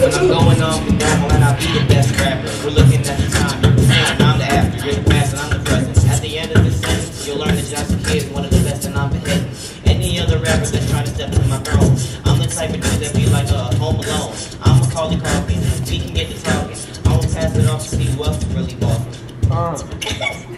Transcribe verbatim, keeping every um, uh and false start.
When I'm going on from normal and I'll be the best rapper. We're looking at the time, and I'm the after, you're the past and I'm the present. At the end of the sentence, you'll learn that Johnson Kid is one of the best and I'm beheading any other rapper that's trying to step into my throne. I'm the type of dude that be like a uh, home alone. I'm Macaulay Culkin, we can get to talking. I won't pass it off to see who else is really bossing. Uh.